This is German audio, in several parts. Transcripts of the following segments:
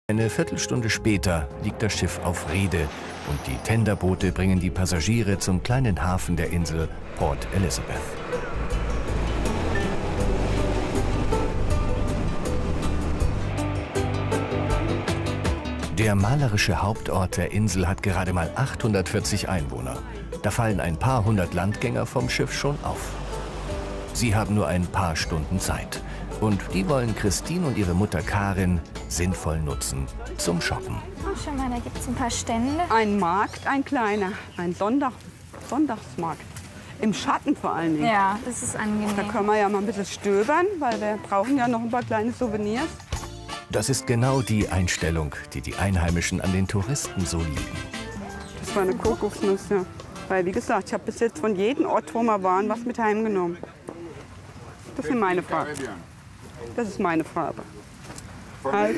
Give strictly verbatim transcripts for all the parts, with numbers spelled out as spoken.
Eine Viertelstunde später liegt das Schiff auf Reede und die Tenderboote bringen die Passagiere zum kleinen Hafen der Insel Port Elizabeth. Der malerische Hauptort der Insel hat gerade mal achthundertvierzig Einwohner. Da fallen ein paar hundert Landgänger vom Schiff schon auf. Sie haben nur ein paar Stunden Zeit. Und die wollen Christine und ihre Mutter Karin sinnvoll nutzen zum Shoppen. Oh, schau mal, da gibt es ein paar Stände. Ein Markt, ein kleiner, ein Sonntag, Sonntagsmarkt. Im Schatten vor allen Dingen. Ja, das ist angenehm. Da können wir ja mal ein bisschen stöbern, weil wir brauchen ja noch ein paar kleine Souvenirs. Das ist genau die Einstellung, die die Einheimischen an den Touristen so lieben. Das war eine Kokosnuss, ja. Weil, wie gesagt, ich habe bis jetzt von jedem Ort, wo wir waren, was mit heimgenommen. Das ist meine Farbe. Das ist meine Farbe. Halt.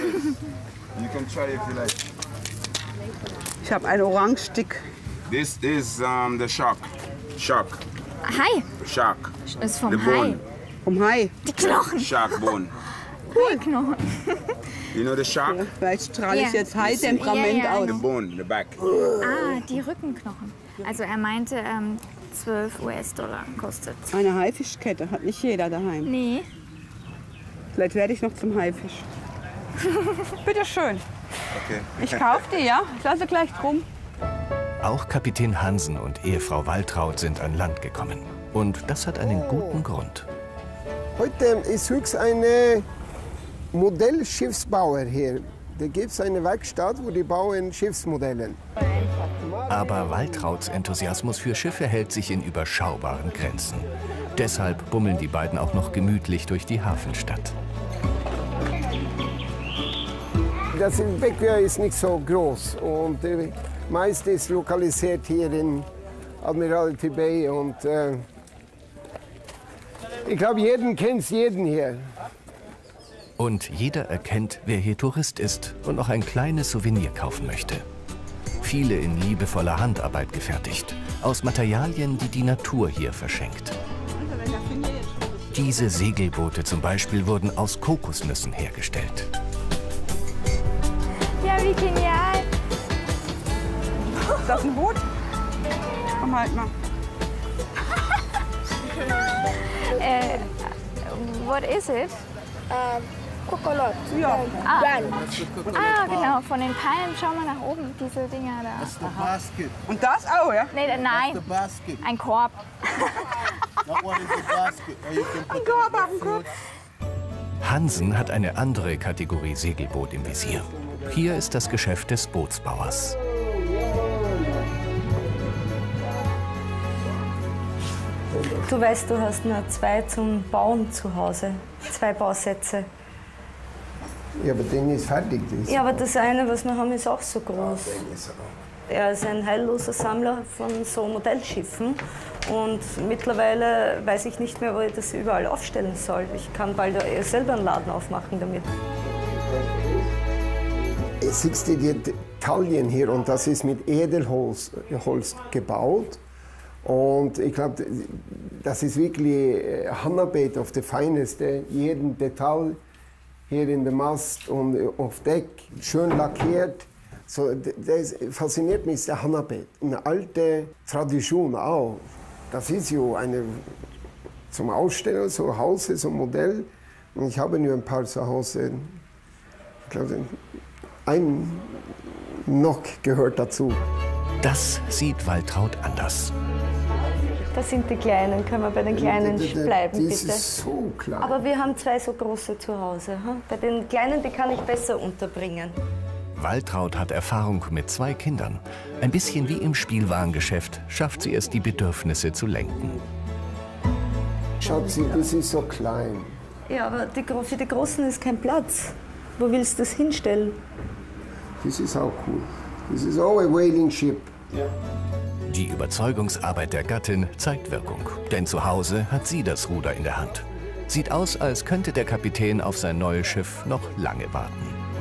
Ich habe ein Orange-Stick. This is um, the shark. Shark. Hai. Shark. Das ist vom The Hai. bone. Vom Hai. Die Knochen. Shark bone. Hai-Knochen. You know the shark? Ja, vielleicht strahle ich Ja. jetzt Hai-Temperament Ja, ja, aus. The bone, the back. Ah, die Rückenknochen. Also er meinte, ähm, zwölf US-Dollar kostet. Eine Haifischkette hat nicht jeder daheim. Nee. Vielleicht werde ich noch zum Haifisch. Bitte schön. Okay. Ich kaufe die, ja? Ich lasse gleich drum. Auch Kapitän Hansen und Ehefrau Waltraud sind an Land gekommen. Und das hat einen guten Grund. Heute ist höchst ein Modellschiffsbauer hier. Da gibt es eine Werkstatt, wo die bauen Schiffsmodelle. Aber Waltrauds Enthusiasmus für Schiffe hält sich in überschaubaren Grenzen. Deshalb bummeln die beiden auch noch gemütlich durch die Hafenstadt. Das Becken ist nicht so groß und äh, meist ist lokalisiert hier in Admiralty Bay. Und, äh, ich glaube, jeden kennt jeden hier. Und jeder erkennt, wer hier Tourist ist und noch ein kleines Souvenir kaufen möchte. Viele in liebevoller Handarbeit gefertigt, aus Materialien, die die Natur hier verschenkt. Diese Segelboote zum Beispiel wurden aus Kokosnüssen hergestellt. Ja, wie genial. Ist das ein Boot? Komm halt mal. Äh, what is it? Um, coconut. Ja. Ah. Branch. Ah, genau, von den Palmen. Schau mal nach oben, diese Dinger da. That's the basket. Und das auch, ja? Nee, The nein, basket. ein Korb. That one is the basket. Or you can put Korb the auf dem Kopf. Hansen hat eine andere Kategorie Segelboot im Visier. Hier ist das Geschäft des Bootsbauers. Du weißt, du hast nur zwei zum Bauen zu Hause, zwei Bausätze. Ja, aber den ist fertig. Das Ja, aber das eine, was wir haben, ist auch so groß. Er ist ein heilloser Sammler von so Modellschiffen und mittlerweile weiß ich nicht mehr, wo ich das überall aufstellen soll. Ich kann bald selber einen Laden aufmachen damit. Siehst du die Taillen hier und das ist mit Edelholz Holz gebaut. Und ich glaube, das ist wirklich Handarbeit auf der feineste. Jeden Detail hier in der Mast und auf Deck schön lackiert. So, das fasziniert mich, der Handarbeit. Eine alte Tradition auch. Das ist ja eine zum Ausstellen, so Hause, so Modell. Und ich habe nur ein paar zu Hause. Ich glaube, ein noch gehört dazu. Das sieht Waltraud anders. Das sind die Kleinen, können wir bei den Kleinen bleiben, Das bitte? ist so klein. Aber wir haben zwei so große zu Hause. Hm? Bei den Kleinen, die kann ich besser unterbringen. Waltraud hat Erfahrung mit zwei Kindern. Ein bisschen wie im Spielwarengeschäft schafft sie es, die Bedürfnisse zu lenken. Schatzi, das ist so klein. Ja, aber die, Gro- für die Großen ist kein Platz. Wo willst du das hinstellen? Das ist auch cool. Das ist auch ein whaling ship. Die Überzeugungsarbeit der Gattin zeigt Wirkung, denn zu Hause hat sie das Ruder in der Hand. Sieht aus, als könnte der Kapitän auf sein neues Schiff noch lange warten.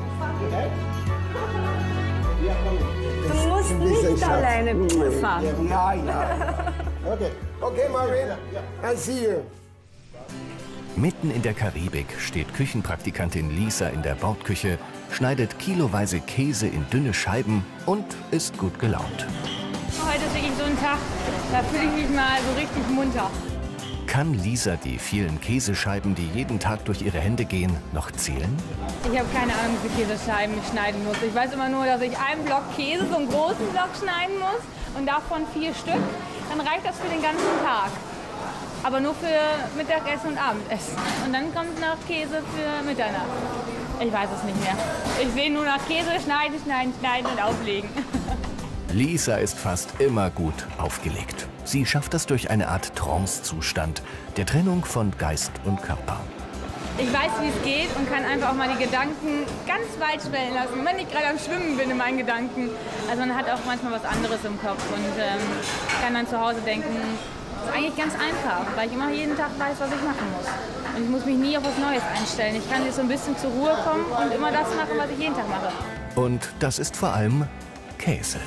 Du musst nicht alleine fahren. Ja, ja. Okay, okay, Marvin. I see you. Mitten in der Karibik steht Küchenpraktikantin Lisa in der Bordküche schneidet kiloweise Käse in dünne Scheiben und ist gut gelaunt. Heute ist wirklich so ein Tag, da fühle ich mich mal so richtig munter. Kann Lisa die vielen Käsescheiben, die jeden Tag durch ihre Hände gehen, noch zählen? Ich habe keine Ahnung, wie viele Käsescheiben ich schneiden muss. Ich weiß immer nur, dass ich einen Block Käse, so einen großen Block schneiden muss und davon vier Stück. Dann reicht das für den ganzen Tag. Aber nur für Mittagessen und Abendessen. Und dann kommt noch Käse für Mitternacht. Ich weiß es nicht mehr. Ich sehe nur nach Käse, schneiden, schneiden, schneiden und auflegen. Lisa ist fast immer gut aufgelegt. Sie schafft das durch eine Art Trance-Zustand, der Trennung von Geist und Körper. Ich weiß, wie es geht und kann einfach auch mal die Gedanken ganz weit schwellen lassen, wenn ich gerade am Schwimmen bin in meinen Gedanken. Also man hat auch manchmal was anderes im Kopf und ähm, kann dann zu Hause denken, das ist eigentlich ganz einfach, weil ich immer jeden Tag weiß, was ich machen muss. Und ich muss mich nie auf was Neues einstellen. Ich kann jetzt so ein bisschen zur Ruhe kommen und immer das machen, was ich jeden Tag mache. Und das ist vor allem Käse.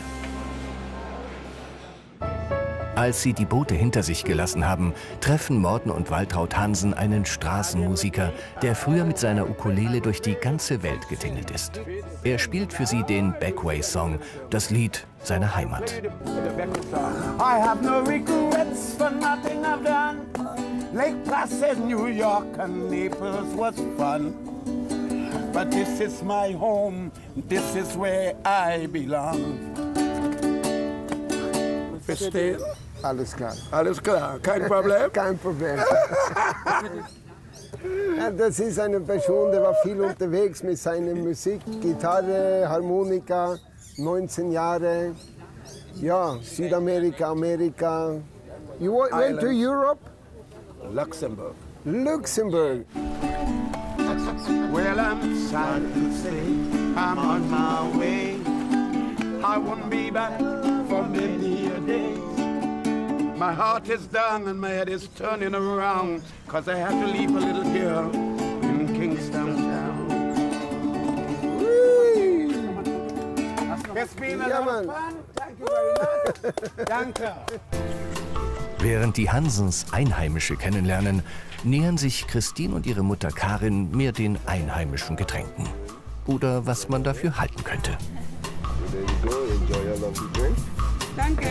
Als sie die Boote hinter sich gelassen haben, treffen Morten und Waltraud Hansen einen Straßenmusiker, der früher mit seiner Ukulele durch die ganze Welt getingelt ist. Er spielt für sie den Backway-Song, das Lied seiner Heimat. I have no regrets for nothing I've done. Lake Placid, New York and Naples was fun. But this is my home, this is where I belong. Verstehen? Alles klar. Alles klar, kein Problem? Kein Problem. Ja, das ist eine Person, der war viel unterwegs mit seiner Musik, Gitarre, Harmonika, neunzehn Jahre. Ja, Südamerika, Amerika. You went Islands. to Europe? Luxembourg. Luxembourg. Well, I'm sad to say I'm on my way. I won't be back for many a days. My heart is down and my head is turning around, cause I have to leave a little girl in Kingston town. It's been a Ja, lot Mann. of fun. Thank you very much. Danke. Während die Hansens Einheimische kennenlernen, nähern sich Christine und ihre Mutter Karin mehr den einheimischen Getränken. Oder was man dafür halten könnte. Danke.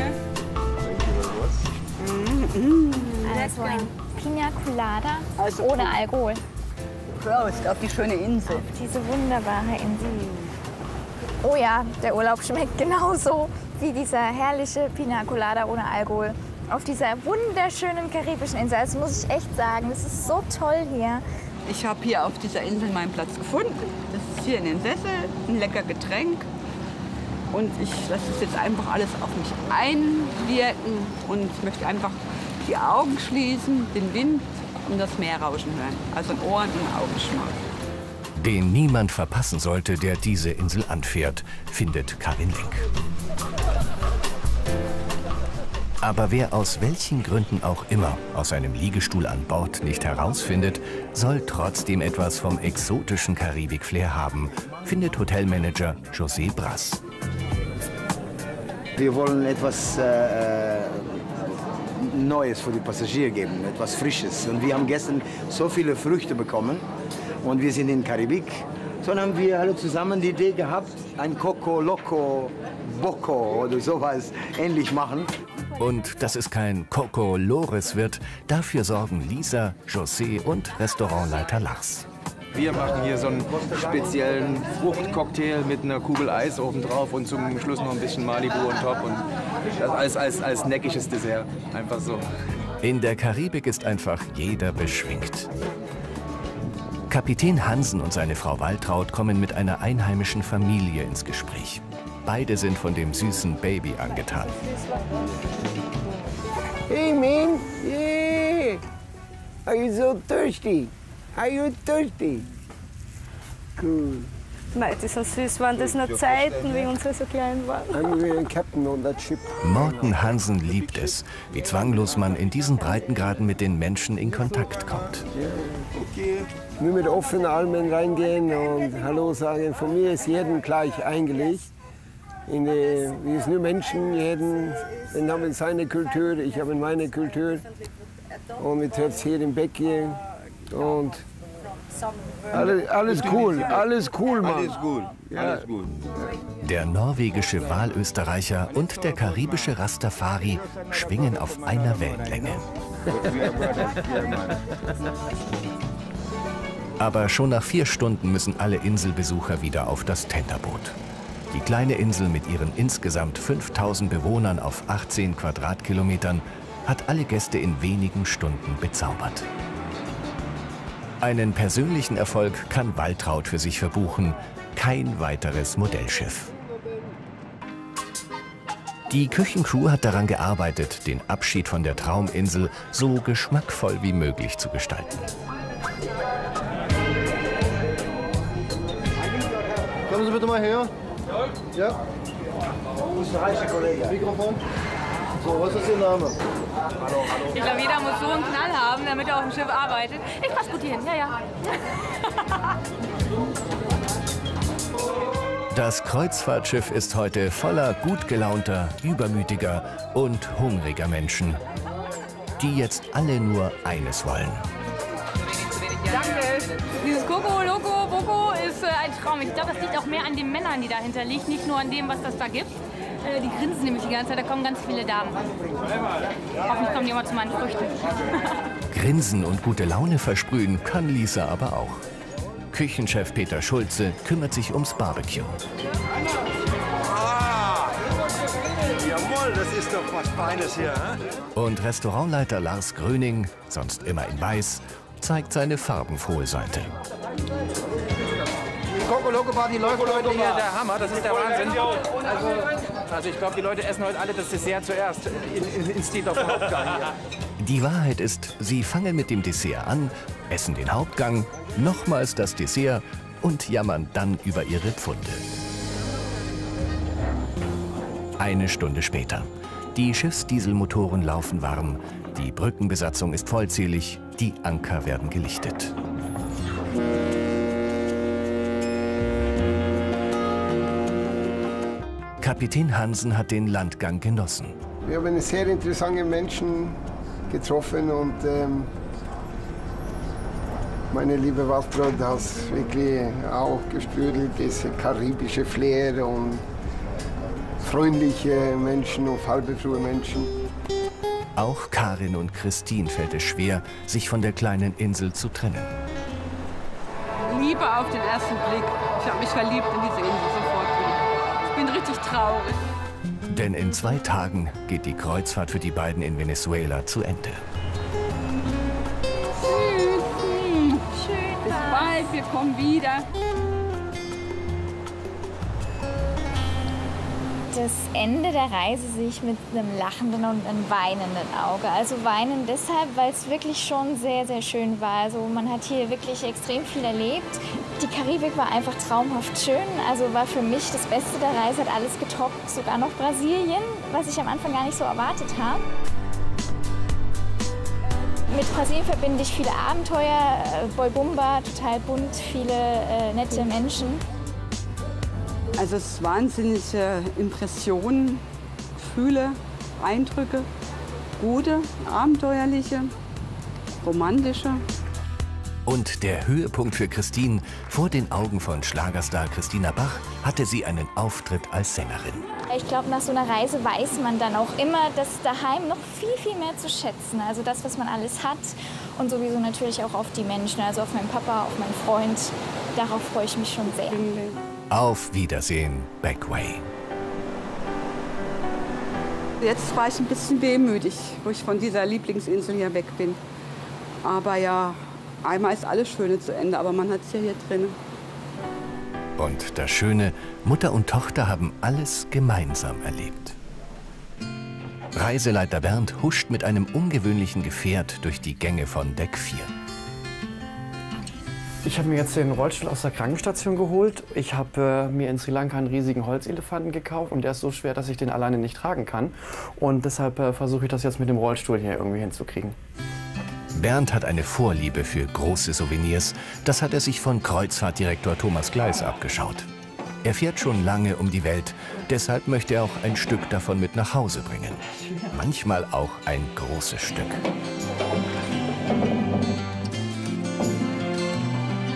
Also ein Pina Colada ohne Alkohol. Prost auf die schöne Insel. Auf diese wunderbare Insel. Oh ja, der Urlaub schmeckt genauso wie dieser herrliche Pina Colada ohne Alkohol. Auf dieser wunderschönen karibischen Insel. Das muss ich echt sagen, das ist so toll hier. Ich habe hier auf dieser Insel meinen Platz gefunden. Das ist hier in den Sessel, ein lecker Getränk. Und ich lasse es jetzt einfach alles auf mich einwirken und ich möchte einfach die Augen schließen, den Wind und das Meer rauschen hören. Also ein Ohren- und Augenschmack. Den niemand verpassen sollte, der diese Insel anfährt, findet Karin Link. Aber wer aus welchen Gründen auch immer aus einem Liegestuhl an Bord nicht herausfindet, soll trotzdem etwas vom exotischen Karibik-Flair haben, findet Hotelmanager José Brass. Wir wollen etwas äh, Neues für die Passagiere geben, etwas Frisches. Und wir haben gestern so viele Früchte bekommen und wir sind in Karibik. So haben wir alle zusammen die Idee gehabt, ein Coco Loco Boco oder sowas ähnlich machen. Und dass es kein Coco Lores wird, dafür sorgen Lisa, José und Restaurantleiter Lars. Wir machen hier so einen speziellen Fruchtcocktail mit einer Kugel Eis obendrauf und zum Schluss noch ein bisschen Malibu on top und das als, als, als neckiges Dessert, einfach so. In der Karibik ist einfach jeder beschwingt. Kapitän Hansen und seine Frau Waltraud kommen mit einer einheimischen Familie ins Gespräch. Beide sind von dem süßen Baby angetan. Hey man, yeah. Are you so thirsty? Are you thirsty? Cool. Mei, das ist so süß. Waren das noch Zeiten, wie unsere so klein waren? I'm really a captain on that ship. Morten Hansen liebt es, wie zwanglos man in diesen Breitengraden mit den Menschen in Kontakt kommt. Nur mit offenen Armen reingehen und Hallo sagen. Von mir ist jeden gleich eingelegt. In die, wir sind nur Menschen, jeden wir haben seine Kultur, ich habe meine Kultur. Und wir treffen hier im Becken und Alles, alles cool, alles cool, Mann. Alles gut, alles gut. Der norwegische Walösterreicher und der karibische Rastafari schwingen auf einer Wellenlänge. Aber schon nach vier Stunden müssen alle Inselbesucher wieder auf das Tenderboot. Die kleine Insel mit ihren insgesamt fünftausend Bewohnern auf achtzehn Quadratkilometern hat alle Gäste in wenigen Stunden bezaubert. Einen persönlichen Erfolg kann Waltraud für sich verbuchen. Kein weiteres Modellschiff. Die Küchencrew hat daran gearbeitet, den Abschied von der Trauminsel so geschmackvoll wie möglich zu gestalten. Kommen Sie bitte mal her. Ja. Österreichische Kollege. Mikrofon. So, was ist Ihr Name? Hallo, hallo. Ich glaube, jeder muss so einen Knall haben, damit er auf dem Schiff arbeitet. Ich passe gut hier hin, ja, ja. Das Kreuzfahrtschiff ist heute voller gut gelaunter, übermütiger und hungriger Menschen, die jetzt alle nur eines wollen. Danke. Dieses Coco, Loco, Boco ist äh, ein Traum. Ich glaube, das liegt auch mehr an den Männern, die dahinter liegt, nicht nur an dem, was das da gibt. Äh, die grinsen nämlich die ganze Zeit, da kommen ganz viele Damen. Hoffentlich kommen die immer zu meinen Früchten. Grinsen und gute Laune versprühen kann Lisa aber auch. Küchenchef Peter Schulze kümmert sich ums Barbecue. Ah, jawohl, das ist doch was Feines hier. Hä? Und Restaurantleiter Lars Gröning, sonst immer in weiß, zeigt seine farbenfrohe Seite. Die Coco Loco Bar, die läuft heute hier der Hammer, das ist der Wahnsinn. Also, also ich glaube, die Leute essen heute alle das Dessert zuerst, in, in, in Stil auf dem Hauptgang hier. Die Wahrheit ist, sie fangen mit dem Dessert an, essen den Hauptgang, nochmals das Dessert und jammern dann über ihre Pfunde. Eine Stunde später. Die Schiffsdieselmotoren laufen warm, die Brückenbesatzung ist vollzählig, die Anker werden gelichtet. Kapitän Hansen hat den Landgang genossen. Wir haben eine sehr interessante Menschen getroffen und ähm, meine liebe Waltraud hat wirklich auch gespürt, diese karibische Flair und freundliche Menschen und farbenfrohe Menschen. Auch Karin und Christine fällt es schwer, sich von der kleinen Insel zu trennen. Liebe auf den ersten Blick. Ich habe mich verliebt in diese Insel sofort. Ich bin richtig traurig. Denn in zwei Tagen geht die Kreuzfahrt für die beiden in Venezuela zu Ende. Schön. Schön. Bis bald, wir kommen wieder. Das Ende der Reise sehe ich mit einem lachenden und einem weinenden Auge. Also weinen deshalb, weil es wirklich schon sehr, sehr schön war. Also man hat hier wirklich extrem viel erlebt. Die Karibik war einfach traumhaft schön. Also war für mich das Beste der Reise, hat alles getoppt, sogar noch Brasilien, was ich am Anfang gar nicht so erwartet habe. Mit Brasilien verbinde ich viele Abenteuer, Boibumba, total bunt, viele äh, nette Menschen. Also es ist wahnsinnige Impressionen, Gefühle, Eindrücke, gute, abenteuerliche, romantische. Und der Höhepunkt für Christine: Vor den Augen von Schlagerstar Christina Bach hatte sie einen Auftritt als Sängerin. Ich glaube, nach so einer Reise weiß man dann auch immer, das daheim noch viel, viel mehr zu schätzen. Also das, was man alles hat und sowieso natürlich auch auf die Menschen, also auf meinen Papa, auf meinen Freund. Darauf freue ich mich schon sehr. Auf Wiedersehen, Backway. Jetzt war ich ein bisschen wehmütig, wo ich von dieser Lieblingsinsel hier weg bin. Aber ja, einmal ist alles Schöne zu Ende, aber man hat es ja hier drin. Und das Schöne, Mutter und Tochter haben alles gemeinsam erlebt. Reiseleiter Bernd huscht mit einem ungewöhnlichen Gefährt durch die Gänge von Deck vier. Ich habe mir jetzt den Rollstuhl aus der Krankenstation geholt. Ich habe äh, mir in Sri Lanka einen riesigen Holzelefanten gekauft und der ist so schwer, dass ich den alleine nicht tragen kann. Und deshalb äh, versuche ich das jetzt mit dem Rollstuhl hier irgendwie hinzukriegen. Bernd hat eine Vorliebe für große Souvenirs. Das hat er sich von Kreuzfahrtdirektor Thomas Gleis abgeschaut. Er fährt schon lange um die Welt, deshalb möchte er auch ein Stück davon mit nach Hause bringen. Manchmal auch ein großes Stück.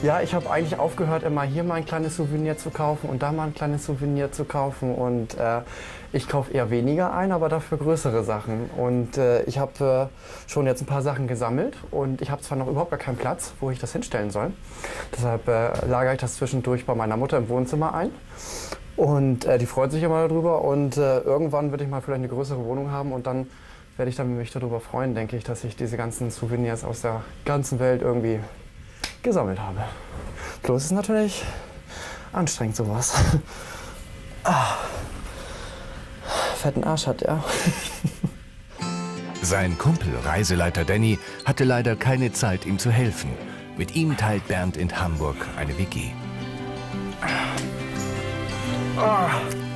Ja, ich habe eigentlich aufgehört, immer hier mal ein kleines Souvenir zu kaufen und da mal ein kleines Souvenir zu kaufen. Und äh, ich kaufe eher weniger ein, aber dafür größere Sachen. Und äh, ich habe äh, schon jetzt ein paar Sachen gesammelt und ich habe zwar noch überhaupt gar keinen Platz, wo ich das hinstellen soll. Deshalb äh, lagere ich das zwischendurch bei meiner Mutter im Wohnzimmer ein. Und äh, die freut sich immer darüber. Und äh, irgendwann würde ich mal vielleicht eine größere Wohnung haben und dann werde ich dann mich darüber freuen, denke ich, dass ich diese ganzen Souvenirs aus der ganzen Welt irgendwie gesammelt habe. Bloß ist natürlich anstrengend sowas. Ah. Fetten Arsch hat er. Sein Kumpel, Reiseleiter Danny, hatte leider keine Zeit, ihm zu helfen. Mit ihm teilt Bernd in Hamburg eine W G. Ah.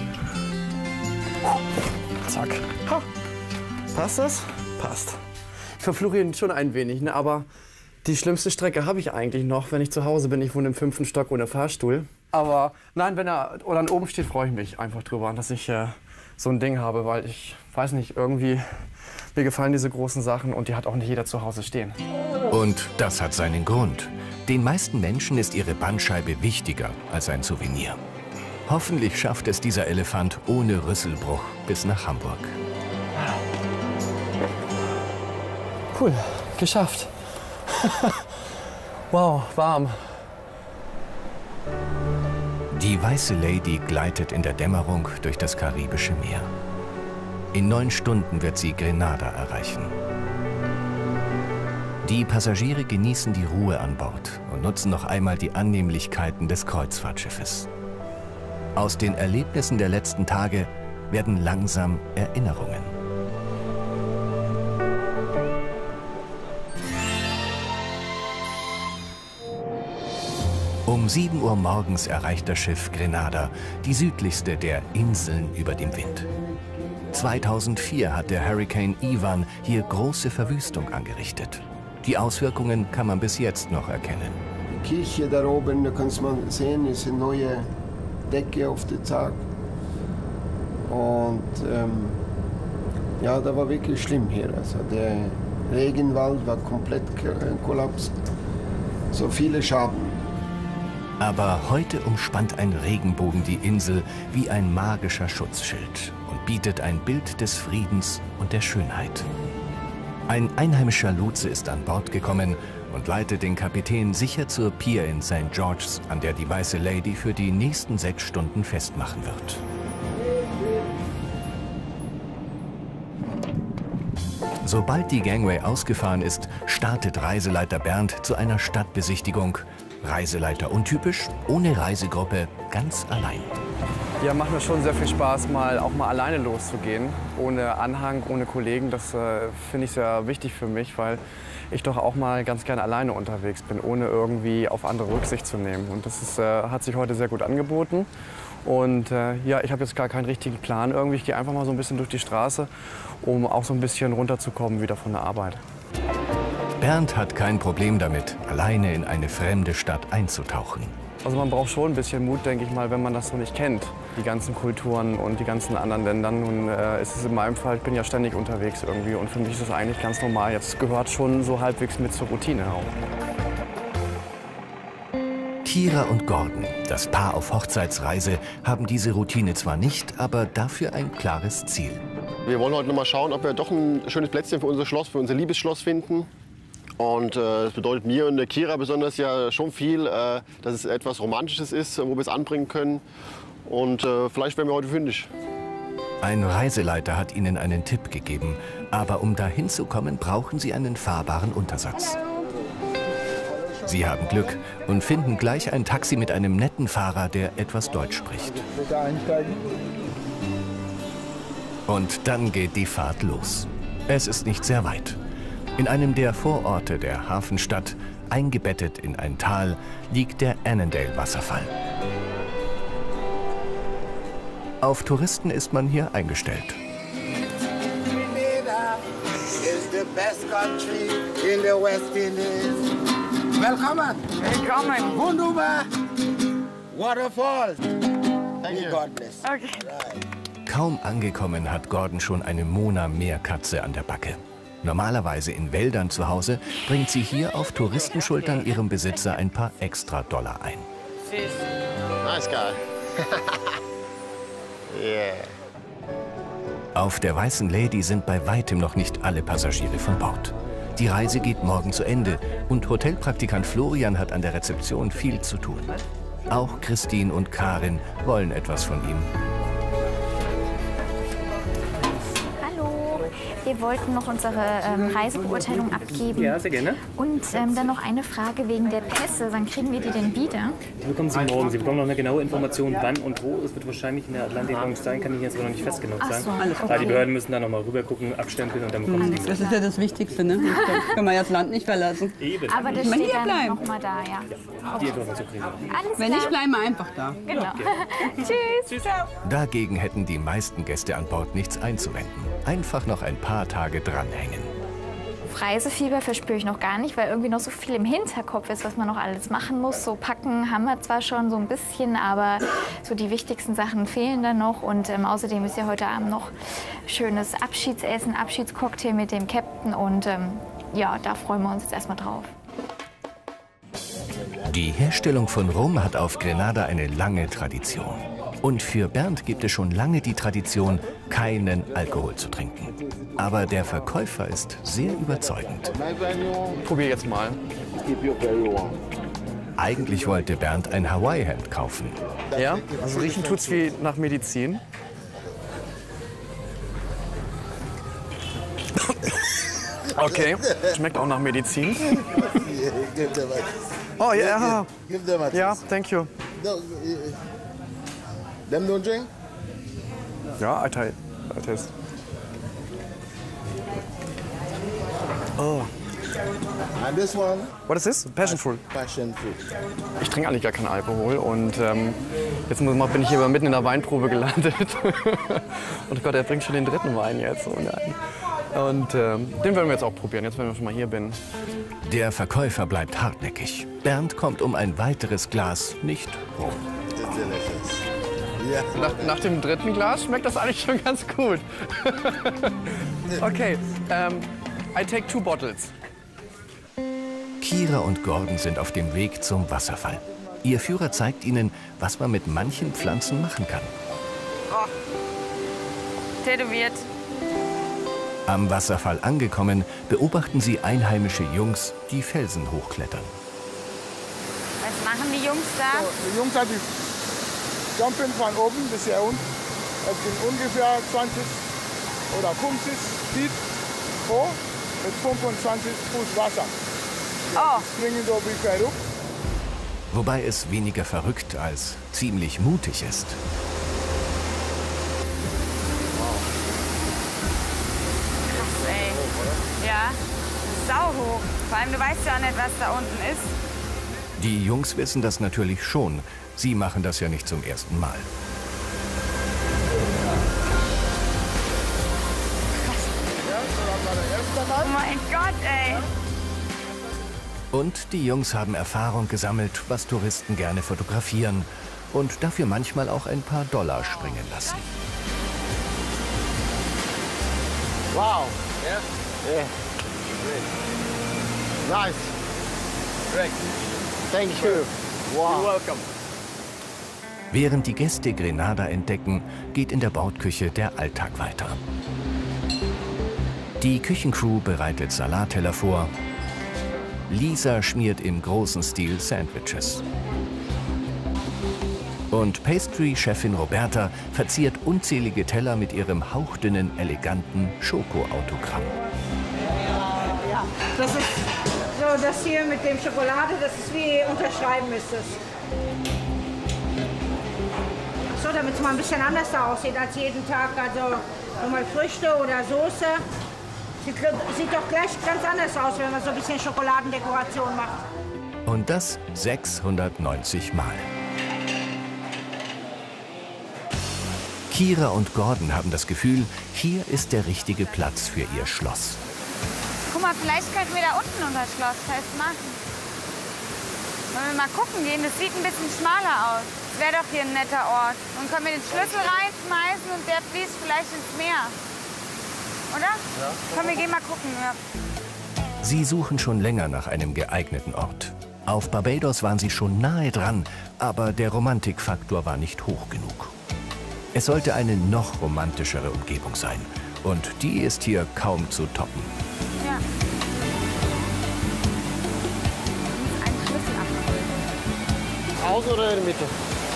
Zack. Ha. Passt das? Passt. Ich verfluche ihn schon ein wenig, ne? Aber die schlimmste Strecke habe ich eigentlich noch, wenn ich zu Hause bin. Ich wohne im fünften Stock ohne Fahrstuhl. Aber nein, wenn er oder dann oben steht, freue ich mich einfach drüber, dass ich äh, so ein Ding habe, weil ich weiß nicht, irgendwie mir gefallen diese großen Sachen und die hat auch nicht jeder zu Hause stehen. Und das hat seinen Grund. Den meisten Menschen ist ihre Bandscheibe wichtiger als ein Souvenir. Hoffentlich schafft es dieser Elefant ohne Rüsselbruch bis nach Hamburg. Cool, geschafft. Wow, warm. Die Weiße Lady gleitet in der Dämmerung durch das Karibische Meer. In neun Stunden wird sie Grenada erreichen. Die Passagiere genießen die Ruhe an Bord und nutzen noch einmal die Annehmlichkeiten des Kreuzfahrtschiffes. Aus den Erlebnissen der letzten Tage werden langsam Erinnerungen. Um sieben Uhr morgens erreicht das Schiff Grenada, die südlichste der Inseln über dem Wind. zweitausendvier hat der Hurrikan Ivan hier große Verwüstung angerichtet. Die Auswirkungen kann man bis jetzt noch erkennen. Die Kirche da oben, da kann man sehen, ist eine neue Decke auf der Tag. Und ähm, ja, da war wirklich schlimm hier. Also der Regenwald war komplett kollaps. So viele Schaden. Aber heute umspannt ein Regenbogen die Insel wie ein magischer Schutzschild und bietet ein Bild des Friedens und der Schönheit. Ein einheimischer Lotse ist an Bord gekommen und leitet den Kapitän sicher zur Pier in Sankt George's, an der die Weiße Lady für die nächsten sechs Stunden festmachen wird. Sobald die Gangway ausgefahren ist, startet Reiseleiter Bernd zu einer Stadtbesichtigung. Reiseleiter untypisch, ohne Reisegruppe, ganz allein. Ja, macht mir schon sehr viel Spaß, mal auch mal alleine loszugehen, ohne Anhang, ohne Kollegen. Das äh, finde ich sehr wichtig für mich, weil ich doch auch mal ganz gerne alleine unterwegs bin, ohne irgendwie auf andere Rücksicht zu nehmen. Und das ist, äh, hat sich heute sehr gut angeboten. Und äh, ja, ich habe jetzt gar keinen richtigen Plan irgendwie. Ich gehe einfach mal so ein bisschen durch die Straße, um auch so ein bisschen runterzukommen wieder von der Arbeit. Bernd hat kein Problem damit, alleine in eine fremde Stadt einzutauchen. Also man braucht schon ein bisschen Mut, denke ich mal, wenn man das so nicht kennt, die ganzen Kulturen und die ganzen anderen Länder. Nun äh, ist es in meinem Fall, ich bin ja ständig unterwegs irgendwie und für mich ist das eigentlich ganz normal. Jetzt gehört schon so halbwegs mit zur Routine auch. Kira und Gordon, das Paar auf Hochzeitsreise, haben diese Routine zwar nicht, aber dafür ein klares Ziel. Wir wollen heute noch mal schauen, ob wir doch ein schönes Plätzchen für unser Schloss, für unser Liebesschloss finden. Und äh, das bedeutet mir und der Kira besonders ja schon viel, äh, dass es etwas Romantisches ist, wo wir es anbringen können. Und äh, vielleicht werden wir heute fündig. Ein Reiseleiter hat ihnen einen Tipp gegeben, aber um dahin zu kommen, brauchen sie einen fahrbaren Untersatz. Sie haben Glück und finden gleich ein Taxi mit einem netten Fahrer, der etwas Deutsch spricht. Bitte einsteigen. Und dann geht die Fahrt los. Es ist nicht sehr weit. In einem der Vororte der Hafenstadt, eingebettet in ein Tal, liegt der Annandale-Wasserfall. Auf Touristen ist man hier eingestellt. Grenada is the best country in the West Indies. Willkommen. Willkommen. Wunderbar. Waterfall. Thank you. God bless. Okay. Kaum angekommen hat Gordon schon eine Mona Meerkatze an der Backe. Normalerweise in Wäldern zu Hause, bringt sie hier auf Touristenschultern ihrem Besitzer ein paar extra Dollar ein. Nice guy. Yeah. Auf der Weißen Lady sind bei weitem noch nicht alle Passagiere von Bord. Die Reise geht morgen zu Ende und Hotelpraktikant Florian hat an der Rezeption viel zu tun. Auch Christine und Karin wollen etwas von ihm. Wir wollten noch unsere ähm, Reisebeurteilung abgeben. Ja, sehr gerne. Und ähm, dann noch eine Frage wegen der Pässe. Wann kriegen wir die denn wieder? Die bekommen Sie morgen. Sie bekommen noch eine genaue Information, wann und wo. Es wird wahrscheinlich in der Atlantik-Lounge sein, kann ich jetzt aber noch nicht fest genug sagen. So, alles okay. okay. Die Behörden müssen da noch mal rüber gucken, abstempeln und dann bekommen Sie die. Das ist ja das Wichtigste, ne? Das können wir ja das Land nicht verlassen. Eben. Aber das Wenn steht wir dann bleiben. noch mal da, ja. Die Information kriegen wir. Alles Wenn klar. nicht, bleiben wir einfach da. Genau. Tschüss. Dagegen hätten die meisten Gäste an Bord nichts einzuwenden. Einfach noch ein paar Tage dranhängen. Reisefieber verspüre ich noch gar nicht, weil irgendwie noch so viel im Hinterkopf ist, was man noch alles machen muss. So packen haben wir zwar schon so ein bisschen, aber so die wichtigsten Sachen fehlen dann noch. Und ähm, außerdem ist ja heute Abend noch schönes Abschiedsessen, Abschiedscocktail mit dem Captain. Und ähm, ja, da freuen wir uns jetzt erstmal drauf. Die Herstellung von Rum hat auf Grenada eine lange Tradition. Und für Bernd gibt es schon lange die Tradition, keinen Alkohol zu trinken. Aber der Verkäufer ist sehr überzeugend. Probier jetzt mal. Eigentlich wollte Bernd ein Hawaii-Hemd kaufen. Ja, also riechen tut's wie nach Medizin. Okay, schmeckt auch nach Medizin. Oh ja, yeah. Ja, thank you. Them don't drink? Ja, I, I taste. Oh. And this one? What is this? Passion fruit. Passion fruit. Ich trinke eigentlich gar keinen Alkohol und ähm, jetzt muss man, bin ich hier mitten in der Weinprobe gelandet. Und Gott, er bringt schon den dritten Wein jetzt. Oh nein. Und ähm, den werden wir jetzt auch probieren, jetzt wenn ich schon mal hier bin. Der Verkäufer bleibt hartnäckig. Bernd kommt um ein weiteres Glas nicht rum. Nach, nach dem dritten Glas schmeckt das eigentlich schon ganz gut. Okay, um, I take two bottles. Kira und Gordon sind auf dem Weg zum Wasserfall. Ihr Führer zeigt ihnen, was man mit manchen Pflanzen machen kann. Oh. Tätowiert. Am Wasserfall angekommen, beobachten sie einheimische Jungs, die Felsen hochklettern. Was machen die Jungs da? So, die Jungs, die jumpen von oben bis hier unten. Es sind ungefähr zwanzig oder fünfzig Feet hoch mit fünfundzwanzig Fuß Wasser. Oh. Die springen so wie verrückt. Wobei es weniger verrückt als ziemlich mutig ist. Krass, ey. Ja, sau hoch. Vor allem, du weißt ja auch nicht, was da unten ist. Die Jungs wissen das natürlich schon. Sie machen das ja nicht zum ersten Mal. Oh mein Gott, ey. Und die Jungs haben Erfahrung gesammelt, was Touristen gerne fotografieren und dafür manchmal auch ein paar Dollar springen lassen. Wow. Yeah? Yeah. Nice. Great. Thank you. Wow. You're welcome. Während die Gäste Grenada entdecken, geht in der Bordküche der Alltag weiter. Die Küchencrew bereitet Salatteller vor. Lisa schmiert im großen Stil Sandwiches. Und Pastry-Chefin Roberta verziert unzählige Teller mit ihrem hauchdünnen, eleganten Schoko-Autogramm. Ja, das ist so, das hier mit dem Schokolade, das ist wie unterschreiben ist das. So, damit es mal ein bisschen anders aussieht als jeden Tag. Also nochmal Früchte oder Soße. Sieht, sieht doch gleich ganz anders aus, wenn man so ein bisschen Schokoladendekoration macht. Und das sechshundertneunzig Mal. Kira und Gordon haben das Gefühl, hier ist der richtige Platz für ihr Schloss. Guck mal, vielleicht könnten wir da unten unser Schloss festmachen. Wollen wir mal gucken gehen? Das sieht ein bisschen schmaler aus. Das wäre doch hier ein netter Ort. Und können wir den Schlüssel reinschmeißen und der fließt vielleicht ins Meer. oder? Ja. Komm, wir gehen mal gucken. Ja. Sie suchen schon länger nach einem geeigneten Ort. Auf Barbados waren sie schon nahe dran, aber der Romantikfaktor war nicht hoch genug. Es sollte eine noch romantischere Umgebung sein. Und die ist hier kaum zu toppen. Ja. Ein Schlüssel abholen. Außen oder in der Mitte?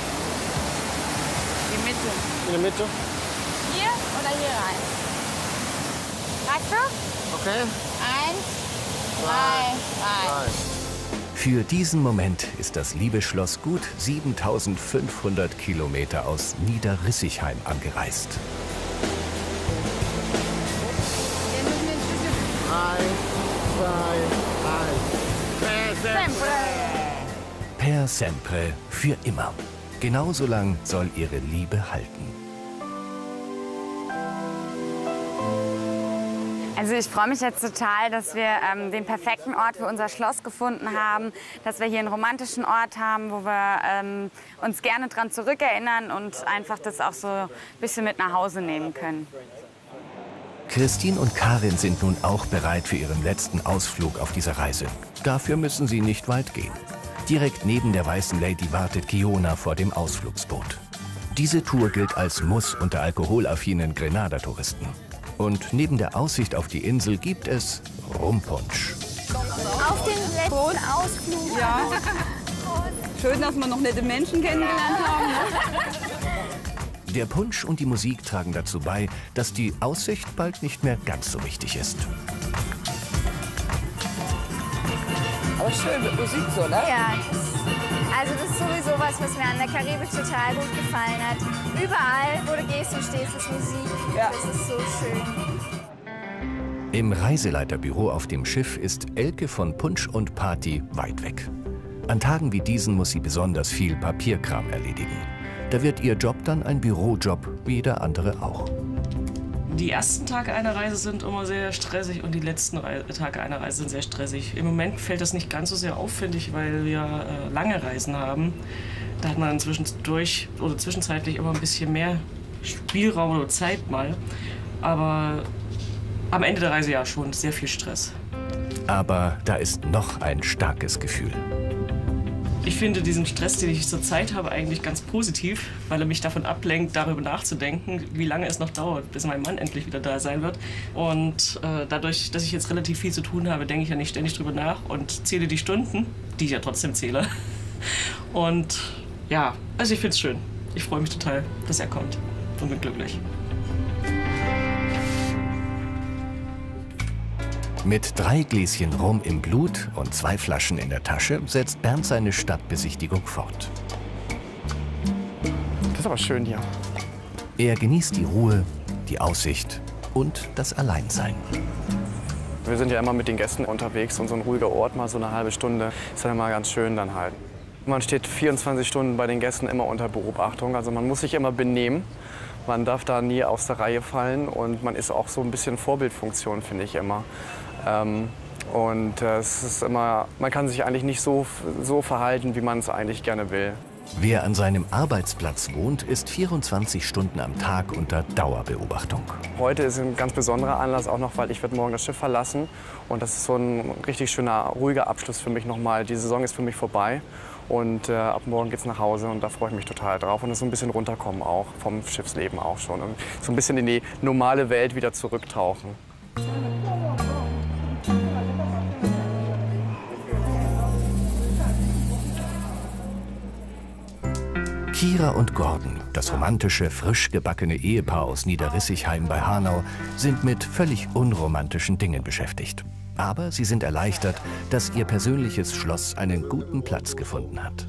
Die Mitte. In der Mitte? Hier oder hier rein? Weißt du? Okay. Eins, zwei, drei. Für diesen Moment ist das Liebesschloss gut siebentausendfünfhundert Kilometer aus Niederrissigheim angereist. Eins, zwei, eins. Per sempre. Per sempre, für immer. Genauso lang soll ihre Liebe halten. Also ich freue mich jetzt total, dass wir ähm, den perfekten Ort für unser Schloss gefunden haben, dass wir hier einen romantischen Ort haben, wo wir ähm, uns gerne dran zurückerinnern und einfach das auch so ein bisschen mit nach Hause nehmen können. Christine und Karin sind nun auch bereit für ihren letzten Ausflug auf dieser Reise. Dafür müssen sie nicht weit gehen. Direkt neben der Weißen Lady wartet Kiona vor dem Ausflugsboot. Diese Tour gilt als Muss unter alkoholaffinen Grenada-Touristen. Und neben der Aussicht auf die Insel gibt es Rumpunsch. Auf den letzten Ausflug. Ja. Schön, dass wir noch nette Menschen kennengelernt haben. Ne? Der Punsch und die Musik tragen dazu bei, dass die Aussicht bald nicht mehr ganz so wichtig ist. Aber schön mit Musik so, ne? Ja, das, also das ist sowieso was, was mir an der Karibik total gut gefallen hat. Überall, wo du gehst und stehst, ist Musik. Ja. Das ist so schön. Im Reiseleiterbüro auf dem Schiff ist Elke von Punsch und Party weit weg. An Tagen wie diesen muss sie besonders viel Papierkram erledigen. Da wird ihr Job dann ein Bürojob, wie jeder andere auch. Die ersten Tage einer Reise sind immer sehr stressig und die letzten Re Tage einer Reise sind sehr stressig. Im Moment fällt das nicht ganz so sehr auf, finde ich, weil wir äh, lange Reisen haben. Da hat man zwischendurch oder zwischenzeitlich immer ein bisschen mehr Spielraum oder Zeit mal. Aber am Ende der Reise ja schon sehr viel Stress. Aber da ist noch ein starkes Gefühl. Ich finde diesen Stress, den ich zur Zeit habe, eigentlich ganz positiv, weil er mich davon ablenkt, darüber nachzudenken, wie lange es noch dauert, bis mein Mann endlich wieder da sein wird. Und äh, dadurch, dass ich jetzt relativ viel zu tun habe, denke ich ja nicht ständig drüber nach und zähle die Stunden, die ich ja trotzdem zähle. Und ja, also ich finde es schön. Ich freue mich total, dass er kommt und bin glücklich. Mit drei Gläschen Rum im Blut und zwei Flaschen in der Tasche setzt Bernd seine Stadtbesichtigung fort. Das ist aber schön hier. Er genießt die Ruhe, die Aussicht und das Alleinsein. Wir sind ja immer mit den Gästen unterwegs und so ein ruhiger Ort, mal so eine halbe Stunde, ist dann immer ganz schön dann halt. Man steht vierundzwanzig Stunden bei den Gästen immer unter Beobachtung, also man muss sich immer benehmen. Man darf da nie aus der Reihe fallen und man ist auch so ein bisschen Vorbildfunktion, finde ich immer. Ähm, und äh, es ist immer, man kann sich eigentlich nicht so, so verhalten, wie man es eigentlich gerne will. Wer an seinem Arbeitsplatz wohnt, ist vierundzwanzig Stunden am Tag unter Dauerbeobachtung. Heute ist ein ganz besonderer Anlass auch noch, weil ich werde morgen das Schiff verlassen. Und das ist so ein richtig schöner, ruhiger Abschluss für mich nochmal. Die Saison ist für mich vorbei. Und äh, ab morgen geht's nach Hause und da freue ich mich total drauf. Und so ein bisschen runterkommen auch, vom Schiffsleben auch schon. Und so ein bisschen in die normale Welt wieder zurücktauchen. Kira und Gordon, das romantische, frisch gebackene Ehepaar aus Niederrissigheim bei Hanau, sind mit völlig unromantischen Dingen beschäftigt. Aber sie sind erleichtert, dass ihr persönliches Schloss einen guten Platz gefunden hat.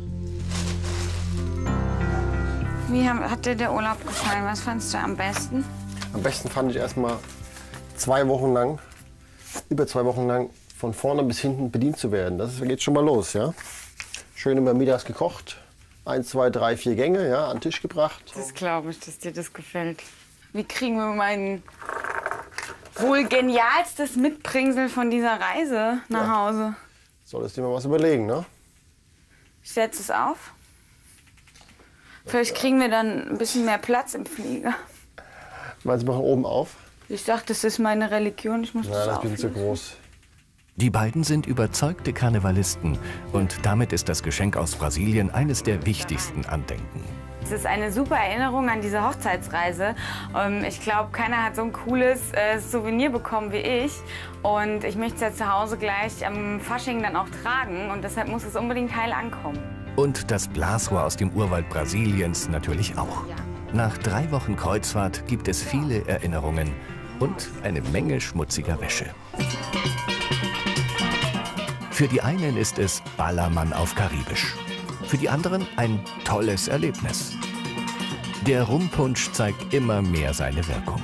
Wie hat dir der Urlaub gefallen? Was fandst du am besten? Am besten fand ich erstmal zwei Wochen lang, über zwei Wochen lang, von vorne bis hinten bedient zu werden. Das geht schon mal los, ja. Schön immer mittags gekocht. Eins, zwei, drei, vier Gänge, ja, an den Tisch gebracht. Das glaube ich, dass dir das gefällt. Wie kriegen wir mein wohl genialstes Mitbringsel von dieser Reise nach ja. Hause? Solltest du dir mal was überlegen, ne? Ich setze es auf. Vielleicht kriegen wir dann ein bisschen mehr Platz im Flieger. Meinst du, wir machen oben auf? Ich sag, das ist meine Religion, ich muss Nein, das das bin zu auflösen. groß. Die beiden sind überzeugte Karnevalisten und damit ist das Geschenk aus Brasilien eines der wichtigsten Andenken. Es ist eine super Erinnerung an diese Hochzeitsreise. Ich glaube, keiner hat so ein cooles äh, Souvenir bekommen wie ich. Und ich möchte es ja zu Hause gleich am Fasching dann auch tragen. Und deshalb muss es unbedingt heil ankommen. Und das Blasrohr aus dem Urwald Brasiliens natürlich auch. Nach drei Wochen Kreuzfahrt gibt es viele Erinnerungen und eine Menge schmutziger Wäsche. Für die einen ist es Ballermann auf Karibisch. Für die anderen ein tolles Erlebnis. Der Rumpunsch zeigt immer mehr seine Wirkung.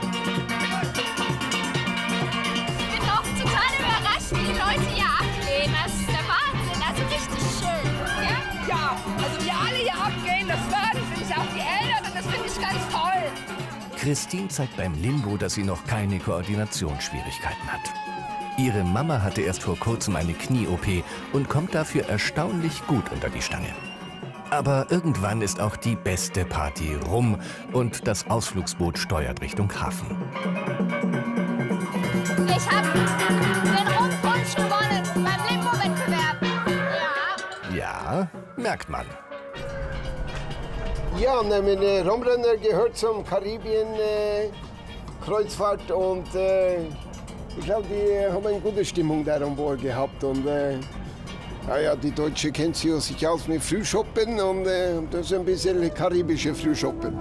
Ich bin auch total überrascht, wie die Leute hier abgehen. Das ist der Wahnsinn, also richtig schön. Ja, ja, also wie alle hier abgehen, das Wahnsinn. Ich auch die Eltern und das finde ich ganz toll. Christine zeigt beim Limbo, dass sie noch keine Koordinationsschwierigkeiten hat. Ihre Mama hatte erst vor kurzem eine Knie-O P und kommt dafür erstaunlich gut unter die Stange. Aber irgendwann ist auch die beste Party rum und das Ausflugsboot steuert Richtung Hafen. Ich habe den Rumpunsch gewonnen beim Limbo-Wettbewerb. Ja. Ja, merkt man. Ja, mein Rumrenner gehört zum Karibien-Kreuzfahrt äh, und äh, ich glaube, die haben eine gute Stimmung da an Bord gehabt. Und, äh, ja, ja, die Deutsche kennt sich sich aus mit Frühschoppen und äh, das ist ein bisschen karibische Frühschoppen.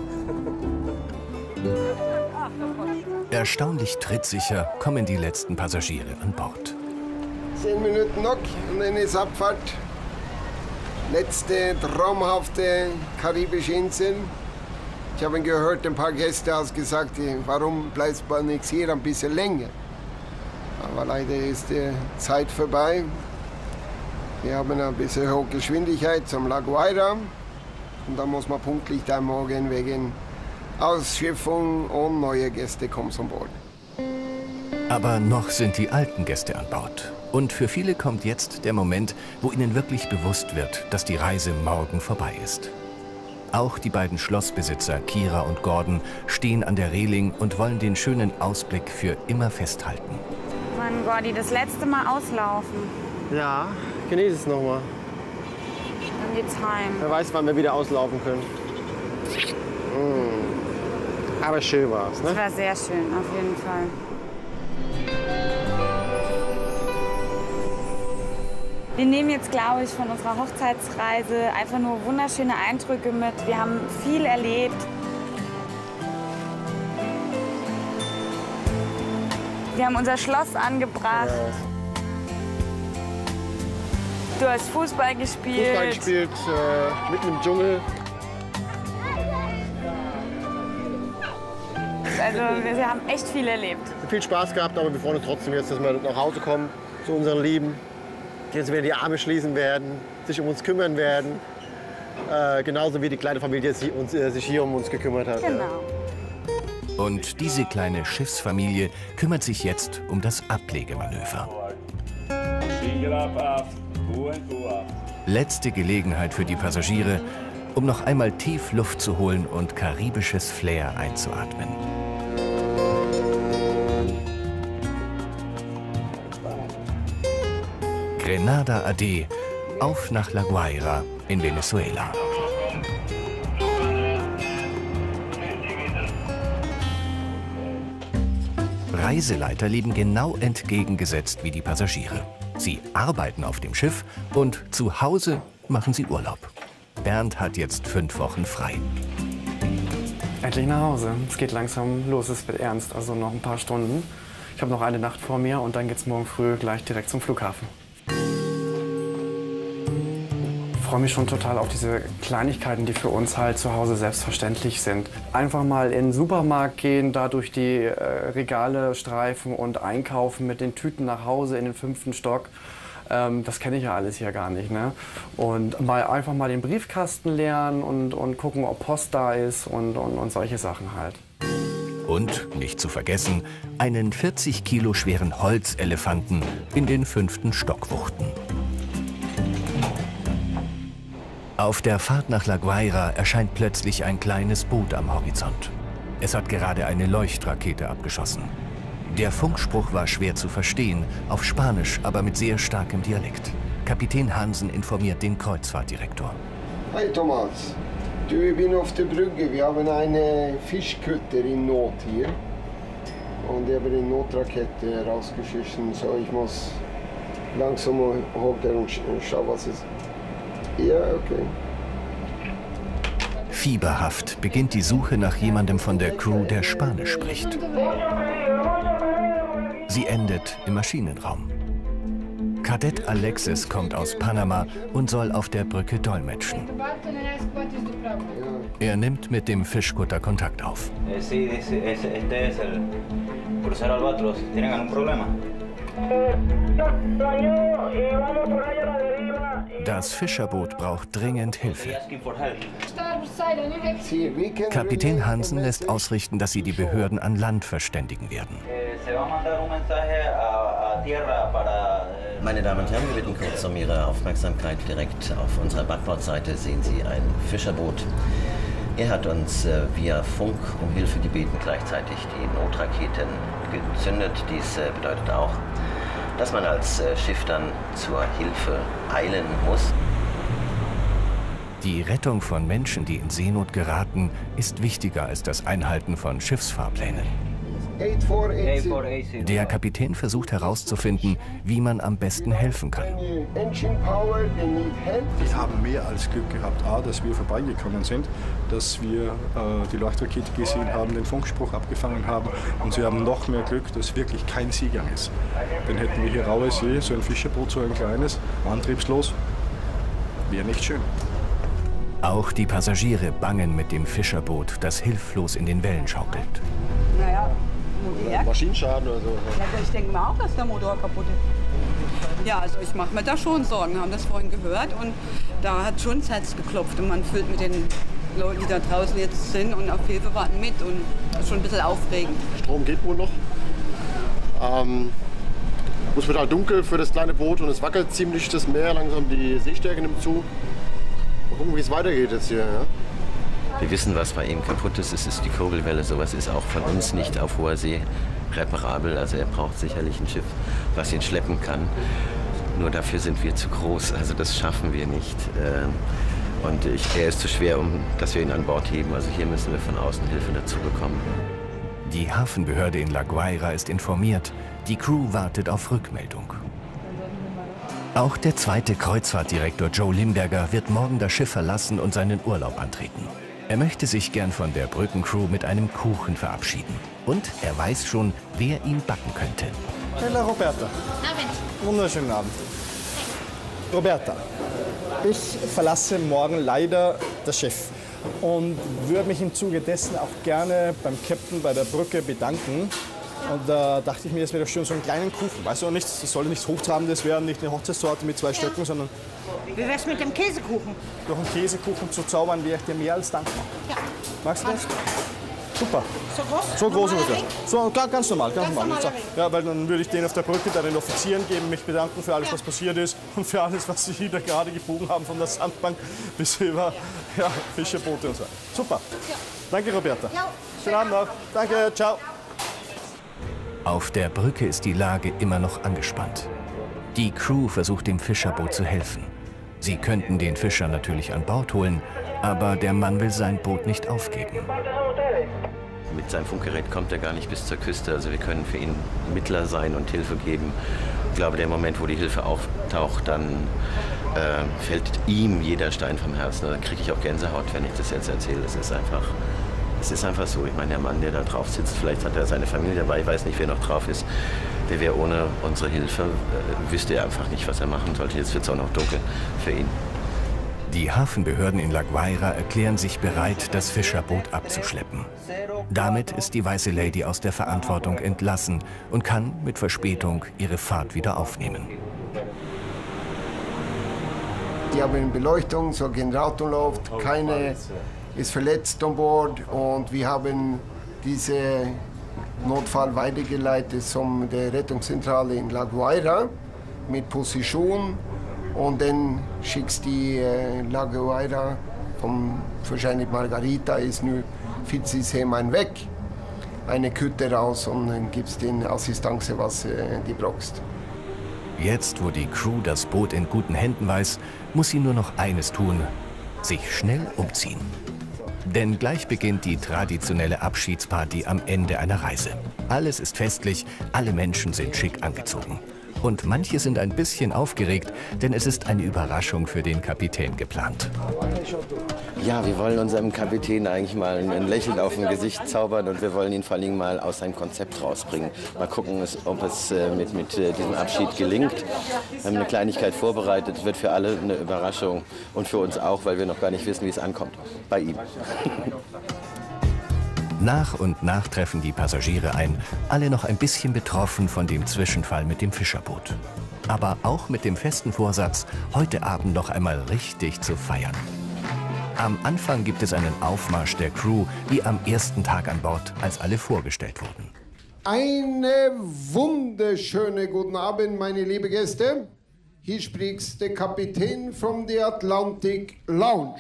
Erstaunlich trittsicher kommen die letzten Passagiere an Bord. Zehn Minuten noch und dann ist Abfahrt. Letzte traumhafte karibische Insel. Ich habe gehört, ein paar Gäste haben gesagt, warum bleibt man nicht hier ein bisschen länger? Aber leider ist die Zeit vorbei. Wir haben ein bisschen hohe Geschwindigkeit zum La Guaira. Und da muss man pünktlich da morgen wegen Ausschiffung und neue Gäste kommen an Bord. Aber noch sind die alten Gäste an Bord. Und für viele kommt jetzt der Moment, wo ihnen wirklich bewusst wird, dass die Reise morgen vorbei ist. Auch die beiden Schlossbesitzer Kira und Gordon stehen an der Reling und wollen den schönen Ausblick für immer festhalten. Mann, Gordi, das letzte Mal auslaufen. Ja, genieße es nochmal. Dann geht's heim. Wer weiß, wann wir wieder auslaufen können. Mm. Aber schön war es, ne? Das war sehr schön, auf jeden Fall. Wir nehmen jetzt, glaube ich, von unserer Hochzeitsreise einfach nur wunderschöne Eindrücke mit. Wir haben viel erlebt. Wir haben unser Schloss angebracht. Ja. Du hast Fußball gespielt. Fußball gespielt, äh, mitten im Dschungel. Also wir haben echt viel erlebt. Viel Spaß gehabt, aber wir freuen uns trotzdem jetzt, dass wir nach Hause kommen zu unseren Lieben. Die jetzt wieder die Arme schließen werden, sich um uns kümmern werden. Äh, genauso wie die kleine Familie sich, uns, äh, sich hier um uns gekümmert hat. Genau. Ja. Und diese kleine Schiffsfamilie kümmert sich jetzt um das Ablegemanöver. Letzte Gelegenheit für die Passagiere, um noch einmal tief Luft zu holen und karibisches Flair einzuatmen. Grenada Ade, auf nach La Guaira in Venezuela. Reiseleiter leben genau entgegengesetzt wie die Passagiere. Sie arbeiten auf dem Schiff und zu Hause machen sie Urlaub. Bernd hat jetzt fünf Wochen frei. Endlich nach Hause. Es geht langsam los, es wird ernst, also noch ein paar Stunden. Ich habe noch eine Nacht vor mir und dann geht's morgen früh gleich direkt zum Flughafen. Ich freue mich schon total auf diese Kleinigkeiten, die für uns halt zu Hause selbstverständlich sind. Einfach mal in den Supermarkt gehen, da durch die äh, Regale streifen und einkaufen mit den Tüten nach Hause in den fünften Stock. Ähm, das kenne ich ja alles hier gar nicht, ne? Und mal einfach mal den Briefkasten leeren und, und gucken, ob Post da ist und, und, und solche Sachen halt. Und, nicht zu vergessen, einen vierzig Kilo schweren Holzelefanten in den fünften Stock wuchten. Auf der Fahrt nach La Guaira erscheint plötzlich ein kleines Boot am Horizont. Es hat gerade eine Leuchtrakete abgeschossen. Der Funkspruch war schwer zu verstehen, auf Spanisch, aber mit sehr starkem Dialekt. Kapitän Hansen informiert den Kreuzfahrtdirektor. Hi Thomas, du, ich bin auf der Brücke. Wir haben eine Fischkutter in Not hier. Und ich habe eine Notrakete rausgeschissen, so ich muss langsam hoch und schauen, was es ist. Ja, okay. Fieberhaft beginnt die Suche nach jemandem von der Crew, der Spanisch spricht. Sie endet im Maschinenraum. Kadett Alexis kommt aus Panama und soll auf der Brücke dolmetschen. Er nimmt mit dem Fischkutter Kontakt auf. Das Fischerboot braucht dringend Hilfe. Kapitän Hansen lässt ausrichten, dass sie die Behörden an Land verständigen werden. Meine Damen und Herren, wir bitten kurz um Ihre Aufmerksamkeit. Direkt auf unserer Backbordseite sehen Sie ein Fischerboot. Er hat uns äh, via Funk um Hilfe gebeten, gleichzeitig die Notraketen gezündet. Dies äh, bedeutet auch, dass man als äh, Schiff dann zur Hilfe eilen muss. Die Rettung von Menschen, die in Seenot geraten, ist wichtiger als das Einhalten von Schiffsfahrplänen. Der Kapitän versucht herauszufinden, wie man am besten helfen kann. Wir haben mehr als Glück gehabt, A, dass wir vorbeigekommen sind, dass wir äh, die Leuchtrakete gesehen haben, den Funkspruch abgefangen haben, und sie haben noch mehr Glück, dass wirklich kein Seegang ist. Dann hätten wir hier raue See, so ein Fischerboot, so ein kleines, antriebslos, wäre nicht schön. Auch die Passagiere bangen mit dem Fischerboot, das hilflos in den Wellen schaukelt. Naja, oder Maschinenschaden oder so. Ja, ich denke mir auch, dass der Motor kaputt ist. Ja, also ich mache mir da schon Sorgen. Wir haben das vorhin gehört und da hat schon das Herz geklopft. Und man fühlt mit den Leuten, die da draußen jetzt sind und auf Hilfe warten, mit. Und das ist schon ein bisschen aufregend. Strom geht wohl noch. Ähm, es wird halt dunkel für das kleine Boot und es wackelt ziemlich das Meer. Langsam die Seestärke nimmt zu. Mal gucken, wie es weitergeht jetzt hier. Ja? Wir wissen, was bei ihm kaputt ist. Es ist die Kurbelwelle. Sowas ist auch von uns nicht auf hoher See reparabel. Also er braucht sicherlich ein Schiff, was ihn schleppen kann. Nur dafür sind wir zu groß. Also das schaffen wir nicht. Und ich, er ist zu schwer, um, dass wir ihn an Bord heben. Also hier müssen wir von außen Hilfe dazu bekommen. Die Hafenbehörde in La Guaira ist informiert. Die Crew wartet auf Rückmeldung. Auch der zweite Kreuzfahrtdirektor Joe Limberger wird morgen das Schiff verlassen und seinen Urlaub antreten. Er möchte sich gern von der Brückencrew mit einem Kuchen verabschieden. Und er weiß schon, wer ihn backen könnte. Hallo Roberta. Abend. Wunderschönen Abend. Roberta, ich verlasse morgen leider das Schiff und würde mich im Zuge dessen auch gerne beim Captain bei der Brücke bedanken. Und da äh, dachte ich mir, es wäre doch schön, so einen kleinen Kuchen. Weißt du, nichts, es soll nichts Hochtrabendes werden, nicht eine Hochzeitstorte mit zwei ja. Stöcken, sondern... Wie wär's mit dem Käsekuchen? Durch einen Käsekuchen zu zaubern, wäre ich dir mehr als dankbar. Ja. Magst du das? Super. So groß? So groß ungefähr. Ring? So, ganz normal, ganz, ganz normal. normal. Ja, weil dann würde ich den auf der Brücke da den Offizieren geben, mich bedanken für alles, ja. was passiert ist und für alles, was sie da gerade gebogen haben, von der Sandbank bis über ja, Fischerboote und so. Super. Ja. Danke, Roberta. Ja. Schönen Abend noch. Danke, ciao. Auf der Brücke ist die Lage immer noch angespannt. Die Crew versucht dem Fischerboot zu helfen. Sie könnten den Fischer natürlich an Bord holen, aber der Mann will sein Boot nicht aufgeben. Mit seinem Funkgerät kommt er gar nicht bis zur Küste, also wir können für ihn Mittler sein und Hilfe geben. Ich glaube, der Moment, wo die Hilfe auftaucht, dann äh, fällt ihm jeder Stein vom Herzen. Da kriege ich auch Gänsehaut, wenn ich das jetzt erzähle. Es ist einfach... Es ist einfach so. Ich meine, der Mann, der da drauf sitzt, vielleicht hat er seine Familie dabei, ich weiß nicht, wer noch drauf ist. Der wäre ohne unsere Hilfe, äh, wüsste er einfach nicht, was er machen sollte. Jetzt wird es auch noch dunkel für ihn. Die Hafenbehörden in La Guaira erklären sich bereit, das Fischerboot abzuschleppen. Damit ist die weiße Lady aus der Verantwortung entlassen und kann mit Verspätung ihre Fahrt wieder aufnehmen. Die haben Beleuchtung, so Generator läuft, keine ist verletzt an Bord und wir haben diesen Notfall weitergeleitet zum der Rettungszentrale in La Guaira mit Position und dann schickst die äh, La Guaira Von wahrscheinlich Margarita ist nur vierzig Seemeilen weg. Eine Kütte raus und dann gibt es den Assistance, was äh, die brauchst. Jetzt, wo die Crew das Boot in guten Händen weiß, muss sie nur noch eines tun: sich schnell umziehen. Denn gleich beginnt die traditionelle Abschiedsparty am Ende einer Reise. Alles ist festlich, alle Menschen sind schick angezogen. Und manche sind ein bisschen aufgeregt, denn es ist eine Überraschung für den Kapitän geplant. Ja, wir wollen unserem Kapitän eigentlich mal ein Lächeln auf dem Gesicht zaubern und wir wollen ihn vor allem mal aus seinem Konzept rausbringen. Mal gucken, ob es mit, mit diesem Abschied gelingt. Wir haben eine Kleinigkeit vorbereitet, es wird für alle eine Überraschung und für uns auch, weil wir noch gar nicht wissen, wie es ankommt bei ihm. Nach und nach treffen die Passagiere ein, alle noch ein bisschen betroffen von dem Zwischenfall mit dem Fischerboot. Aber auch mit dem festen Vorsatz, heute Abend noch einmal richtig zu feiern. Am Anfang gibt es einen Aufmarsch der Crew, wie am ersten Tag an Bord, als alle vorgestellt wurden. Eine wunderschöne guten Abend, meine lieben Gäste. Hier spricht der Kapitän von der Atlantic Lounge.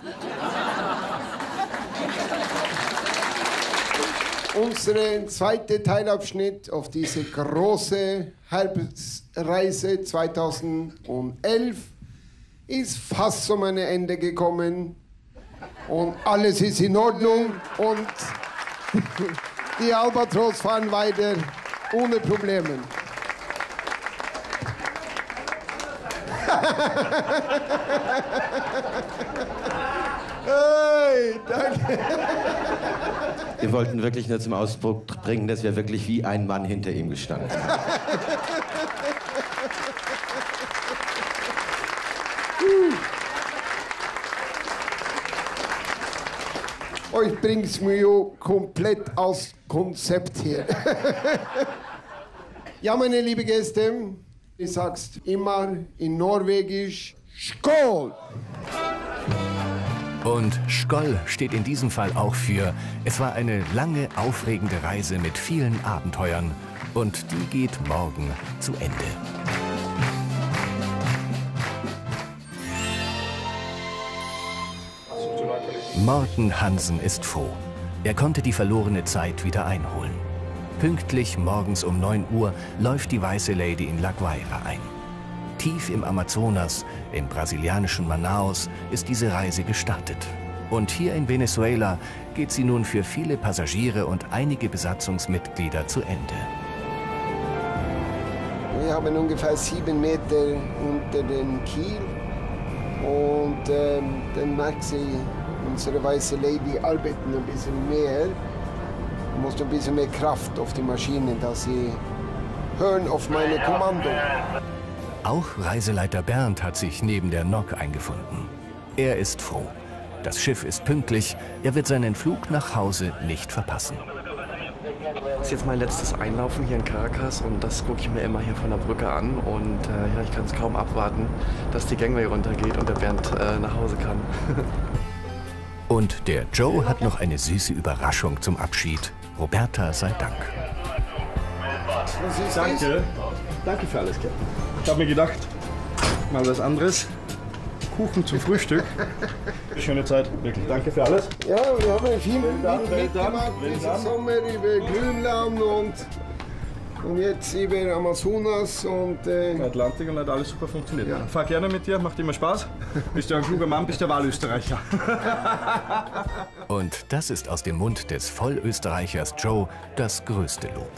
Unser zweiter Teilabschnitt auf diese große Herbstreise zweitausendelf ist fast zum Ende gekommen und alles ist in Ordnung und die Albatros fahren weiter ohne Probleme. Hey, danke. Wir wollten wirklich nur zum Ausdruck bringen, dass wir wirklich wie ein Mann hinter ihm gestanden sind. Euch bringt's mir ja komplett aus Konzept hier. Ja, meine lieben Gäste, ich sag's immer in Norwegisch: Skål! Und Skål steht in diesem Fall auch für: Es war eine lange, aufregende Reise mit vielen Abenteuern und die geht morgen zu Ende. Morten Hansen ist froh. Er konnte die verlorene Zeit wieder einholen. Pünktlich morgens um neun Uhr läuft die Weiße Lady in La Guaira ein. Tief im Amazonas, im brasilianischen Manaus, ist diese Reise gestartet. Und hier in Venezuela geht sie nun für viele Passagiere und einige Besatzungsmitglieder zu Ende. Wir haben ungefähr sieben Meter unter dem Kiel und ähm, dann merkt sie, unsere Weiße Lady arbeiten ein bisschen mehr. Man muss ein bisschen mehr Kraft auf die Maschinen, dass sie hören auf meine Kommando. Auch Reiseleiter Bernd hat sich neben der Nok eingefunden. Er ist froh. Das Schiff ist pünktlich, er wird seinen Flug nach Hause nicht verpassen. Das ist jetzt mein letztes Einlaufen hier in Caracas und das gucke ich mir immer hier von der Brücke an. Und äh, ja, ich kann es kaum abwarten, dass die Gangway runtergeht und der Bernd äh, nach Hause kann. Und der Joe hat noch eine süße Überraschung zum Abschied. Roberta sei Dank. Danke. Danke für alles, Captain. Ich habe mir gedacht, mal was anderes. Kuchen zum Frühstück. Schöne Zeit, wirklich. Danke für alles. Ja, wir haben viel mitgemacht diesen Sommer über Grönland und, und jetzt über Amazonas und äh Atlantik und hat alles super funktioniert. Ja. Fahr gerne mit dir, macht immer Spaß. Bist du ein kluger Mann, bist der Wahlösterreicher. Und das ist aus dem Mund des Vollösterreichers Joe das größte Lob.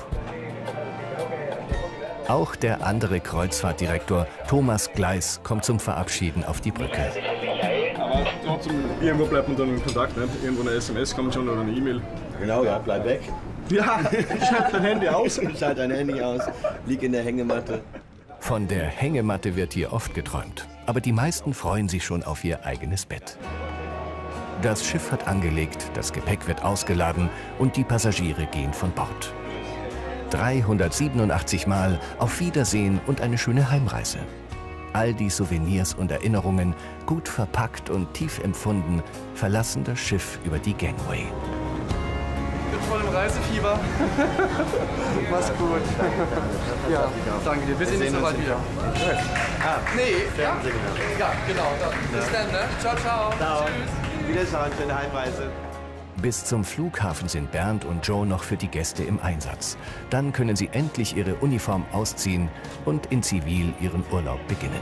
Auch der andere Kreuzfahrtdirektor Thomas Gleis kommt zum Verabschieden auf die Brücke. Aber trotzdem, irgendwo bleibt man dann in Kontakt, ne? Irgendwo eine S M S kommt schon oder eine E-Mail. Genau, ja, bleib weg. Ja, schalt dein Handy aus. Schalt dein Handy aus, lieg in der Hängematte. Von der Hängematte wird hier oft geträumt, aber die meisten freuen sich schon auf ihr eigenes Bett. Das Schiff hat angelegt, das Gepäck wird ausgeladen und die Passagiere gehen von Bord. dreihundertsiebenundachtzig Mal auf Wiedersehen und eine schöne Heimreise. All die Souvenirs und Erinnerungen, gut verpackt und tief empfunden, verlassen das Schiff über die Gangway. Ich bin voll im Reisefieber. Mach's gut. Ja, danke dir. Wir sehen uns bald wieder. Ah, nee, ja? Ja, genau. Bis dann, ne? Ciao, ciao. Ciao. Tschüss. Wiedersehen, schöne Heimreise. Bis zum Flughafen sind Bernd und Joe noch für die Gäste im Einsatz. Dann können sie endlich ihre Uniform ausziehen und in Zivil ihren Urlaub beginnen.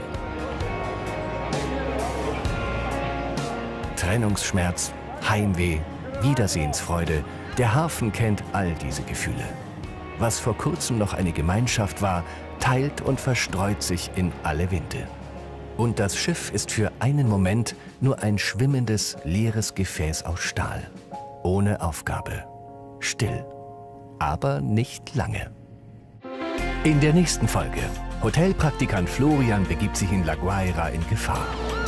Trennungsschmerz, Heimweh, Wiedersehensfreude. Der Hafen kennt all diese Gefühle. Was vor kurzem noch eine Gemeinschaft war, teilt und verstreut sich in alle Winde. Und das Schiff ist für einen Moment nur ein schwimmendes, leeres Gefäß aus Stahl. Ohne Aufgabe. Still. Aber nicht lange. In der nächsten Folge. Hotelpraktikant Florian begibt sich in La Guaira in Gefahr.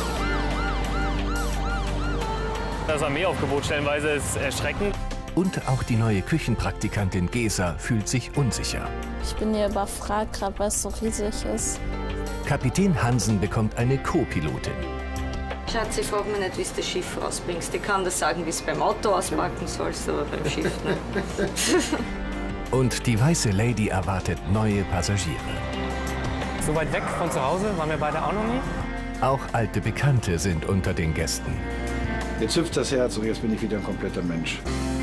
Das Armeeaufgebot stellenweise ist erschreckend. Und auch die neue Küchenpraktikantin Gesa fühlt sich unsicher. Ich bin hier überfragt, gerade weil es so riesig ist. Kapitän Hansen bekommt eine Co-Pilotin. Schatz, ich frage mich nicht, wie du das Schiff rausbringst. Ich kann dir sagen, wie es beim Auto auspacken sollst, aber beim Schiff nicht. Und die weiße Lady erwartet neue Passagiere. So weit weg von zu Hause waren wir beide auch noch nie. Auch alte Bekannte sind unter den Gästen. Jetzt hüpft das Herz und jetzt bin ich wieder ein kompletter Mensch.